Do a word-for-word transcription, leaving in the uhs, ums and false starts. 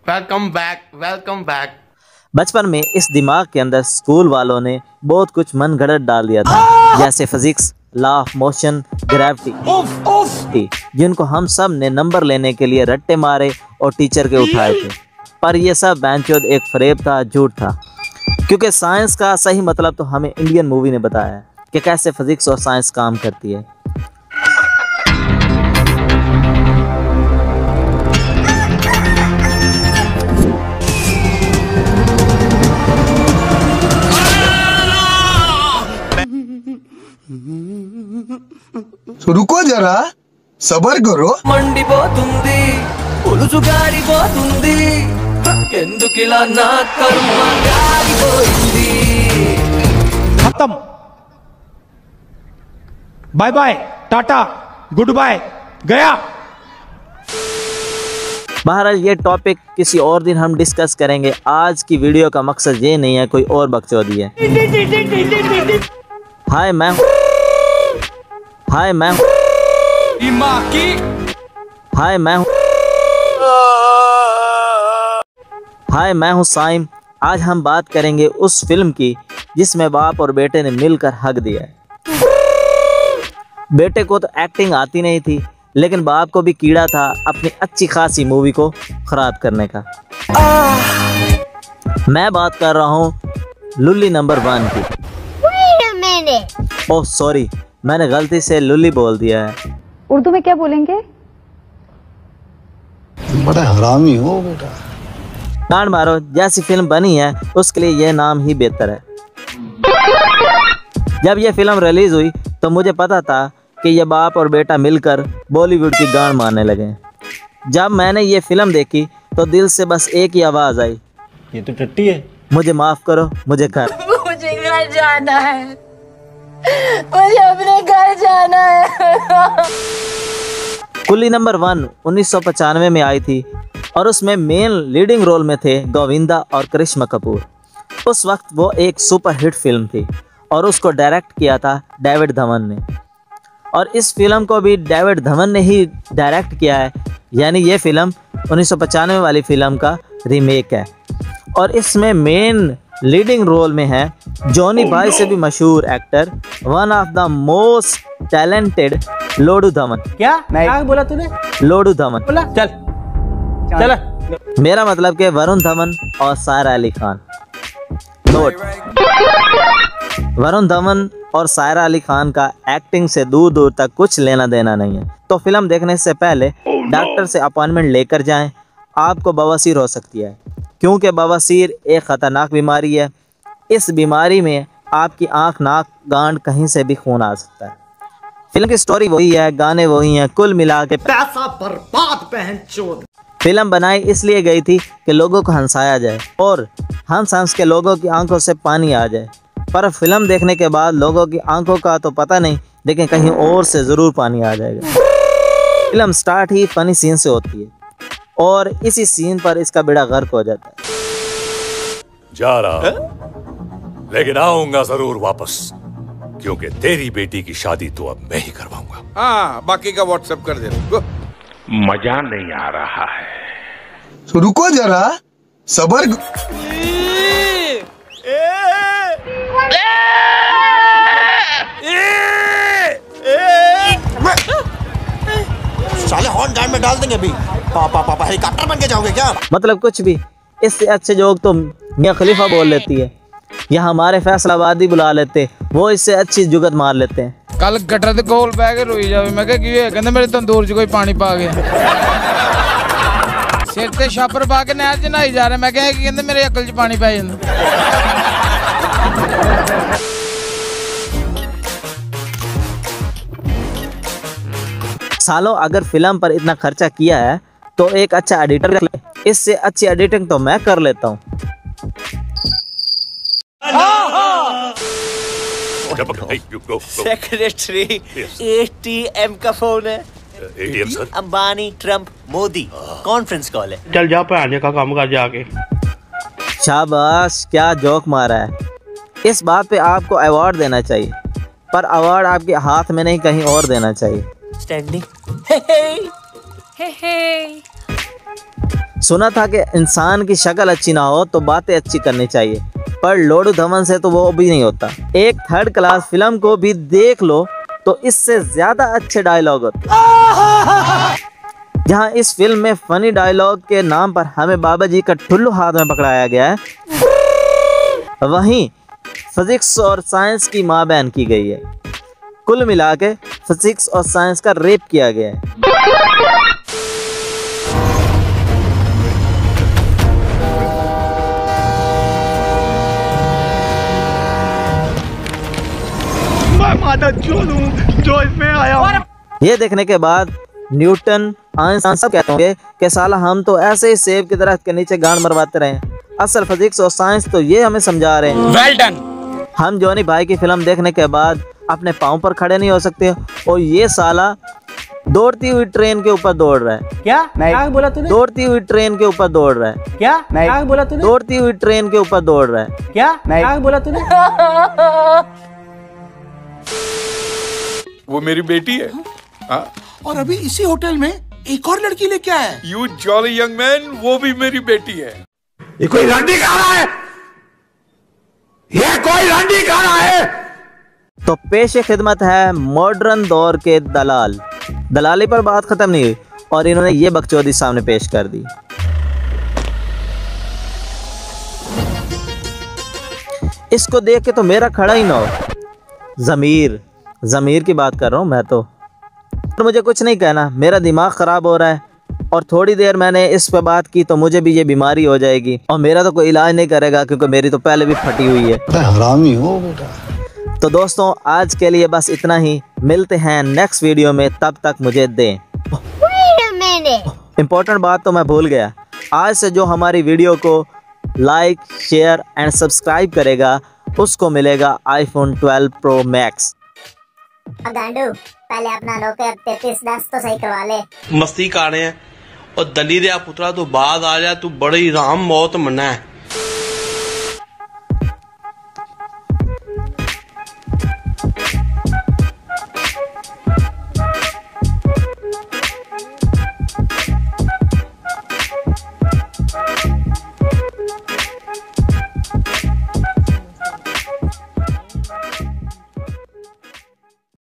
Welcome back welcome back. बचपन में इस दिमाग के अंदर स्कूल वालों ने बहुत कुछ मन गढ़ंत डाल दिया था, जैसे physics, law of motion, gravity, जिनको हम सब ने नंबर लेने के लिए रट्टे मारे और टीचर के उठाए थे। पर ये सब बैंचोद एक फरेब था, झूठ था, क्योंकि साइंस का सही मतलब तो हमें इंडियन मूवी ने बताया है कि कैसे फिजिक्स और साइंस काम करती है। रुको जरा, सबर करो। मंडी పోతుంది పులుసు గారిపోతుంది ఎందుకిలా నా కర్మ గారిపోయింది। खत्म, बाय बाय, टाटा, गुड बाय, गया। बहरहाल ये टॉपिक किसी और दिन हम डिस्कस करेंगे। आज की वीडियो का मकसद ये नहीं है कोई और बकचोदी है। हाय मैं हाय मैं हाय मैं हाय मैं हूँ साइम। आज हम बात करेंगे उस फिल्म की जिसमें बाप और बेटे ने मिलकर हक दिया है। बेटे को तो एक्टिंग आती नहीं थी, लेकिन बाप को भी कीड़ा था अपनी अच्छी खासी मूवी को खराब करने का। मैं बात कर रहा हूँ लुल्ली नंबर वन की। ओह सॉरी, मैंने गलती से लुल्ली बोल दिया है। उर्दू में क्या बोलेंगे? बड़ा हरामी हो बेटा। कान मारो, जैसी फिल्म बनी है उसके लिए यह नाम ही बेहतर है। जब यह फिल्म रिलीज हुई तो मुझे पता था कि ये बाप और बेटा मिलकर बॉलीवुड की गांड मारने लगे। जब मैंने ये फिल्म देखी तो दिल से बस एक ही आवाज आई, ये तो टट्टी है। मुझे माफ करो, मुझे घर मुझे घर जाना है, मुझे अपने घर जाना है। कुल्ली नंबर वन उन्नीस सौ पचानवे में आई थी और उसमें मेन लीडिंग रोल में थे गोविंदा और करिश्मा कपूर। उस वक्त वो एक सुपर हिट फिल्म थी और उसको डायरेक्ट किया था डेविड धवन ने। और इस फिल्म को भी डेविड धवन ने ही डायरेक्ट किया है, यानी ये फिल्म उन्नीस सौ पचानवे वाली फिल्म का रीमेक है। और इसमें मेन लीडिंग रोल में है जॉनी भाई से भी मशहूर actor, one of the most talented लोडू धवन। क्या क्या बोला तूने? लोडू धवन। बोला चल चल। मेरा मतलब कि वरुण धवन और सायरा अली खान। नोट, वरुण धवन और सायरा अली खान का एक्टिंग से दूर दूर तक कुछ लेना देना नहीं है। तो फिल्म देखने से पहले डॉक्टर से अपॉइंटमेंट लेकर जाएं। आपको बवासीर हो सकती है, क्योंकि बवासीर एक ख़तरनाक बीमारी है। इस बीमारी में आपकी आंख, नाक, गांड कहीं से भी खून आ सकता है। फिल्म की स्टोरी वही है, गाने वही हैं, कुल मिला के पैसा बर्बाद बहनचोद। फिल्म बनाई इसलिए गई थी कि लोगों को हंसाया जाए और हंस हंस के लोगों की आंखों से पानी आ जाए। पर फिल्म देखने के बाद लोगों की आंखों का तो पता नहीं, लेकिन कहीं और से ज़रूर पानी आ जाएगा। फिल्म स्टार्ट ही फनी सीन से होती है और इसी सीन पर इसका बेड़ा गर्क हो जाता है। जा रहा लेकिन आऊंगा जरूर वापस, क्योंकि तेरी बेटी की शादी तो अब मैं ही करवाऊंगा। हाँ, बाकी का व्हाट्सएप कर दे। मजा नहीं आ रहा है। रुको जरा, सबर। साले हॉट टाइम में डाल देंगे अभी। पापा पापा हेलीकॉप्टर बन के जाओगे क्या? मतलब कुछ भी। इससे अच्छे जोक तो मियां खलीफा बोल लेती है या हमारे फैसलाबादी बुला लेते, वो इससे अच्छी जुगत मार लेते हैं। कल गटर दे कोल पै के रोई जावे, मैं कहा की होया? कहंदे मेरे तंदूर च कोई पानी पा गया। सिर ते छापर पा के नहर च नहाई जा रहे, मैं कहा की कहंदे मेरे अकल च पानी पै जांदा। सालों अगर फिल्म पर इतना खर्चा किया है तो एक अच्छा एडिटर रख ले। इससे अच्छी एडिटिंग तो मैं कर लेता हूँ। सेक्रेटरी, एटीएम का फोन है। ATM sir? Ambani, Trump, Modi, conference call है। चल जा पढ़ाने का काम कर जाके। शाबाश, क्या जोक मारा है। इस बात पे आपको अवार्ड देना चाहिए, पर अवार्ड आपके हाथ में नहीं कहीं और देना चाहिए। स्टैंडिंग। सुना था कि इंसान की शक्ल अच्छी ना हो तो बातें अच्छी करनी चाहिए, पर लोडू धवन से तो वो भी नहीं होता। एक थर्ड क्लास फिल्म को भी देख लो तो इससे ज्यादा अच्छे डायलॉग होते। जहां इस फिल्म में फनी डायलॉग के नाम पर हमें बाबा जी का ठुल्लू हाथ में पकड़ाया गया है, वहीं फिजिक्स और साइंस की माँ बहन की गई है। कुल मिला के फिजिक्स और साइंस का रेप किया गया है। मैं माता चोद हूं जो इसमें आया हूं। ये देखने के बाद न्यूटन, आइंस्टाइन सब कहते होंगे कि साला हम तो ऐसे ही सेब के दरख्त के नीचे गांड मरवाते रहे। असल फिजिक्स और साइंस तो ये हमें समझा रहे हैं। Well done. हम जॉनी भाई की फिल्म देखने के बाद अपने पाँव पर खड़े नहीं हो सकते, और ये साला दौड़ती हुई ट्रेन के ऊपर दौड़ रहा है। क्या नहीं बोला तूने? दौड़ती हुई ट्रेन के ऊपर दौड़ रहा है। क्या नहीं बोला तूने? दौड़ती हुई ट्रेन के ऊपर दौड़ रहा है। क्या नहीं बोला तूने? वो मेरी बेटी है। हाँ? और अभी इसी होटल में एक और लड़की लेके आया है। यू जॉली यंग मैन, वो भी मेरी बेटी है। ये कोई रंडी खाना है, ये कोई रंडी खाना है। तो पेश खिदमत है मॉडर्न दौर के दलाल। दलाली पर बात खत्म नहीं हुई और इन्होंने ये बकचोदी सामने पेश कर दी। इसको देख के तो मेरा खड़ा ही ना हो। जमीर जमीर की बात कर रहा हूं मैं तो। तो मुझे कुछ नहीं कहना, मेरा दिमाग खराब हो रहा है और थोड़ी देर मैंने इस पे बात की तो मुझे भी ये बीमारी हो जाएगी और मेरा तो कोई इलाज नहीं करेगा क्योंकि मेरी तो पहले भी फटी हुई है। हरामी हो बेटा। तो दोस्तों आज के लिए बस इतना ही, मिलते हैं नेक्स्ट वीडियो में, तब तक मुझे दें। इम्पोर्टेंट बात तो मैं भूल गया, आज से जो हमारी वीडियो को लाइक, शेयर एंड सब्सक्राइब करेगा उसको मिलेगा आईफोन ट्वेल्व प्रो मैक्स। गांडू पहले अपना नोकिया तैतीस दस तो सही करवा ले। मस्ती कर रहे हैं और दली दे पुत्रा तू बाद आ जा, तू बड़ी राम मौत मना है।